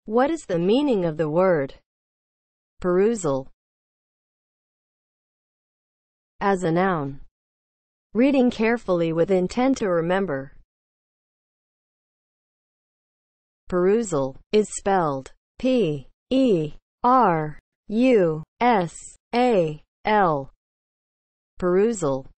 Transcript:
What is the meaning of the word perusal as a noun? Reading carefully with intent to remember. Perusal is spelled P-E-R-U-S-A-L. Perusal.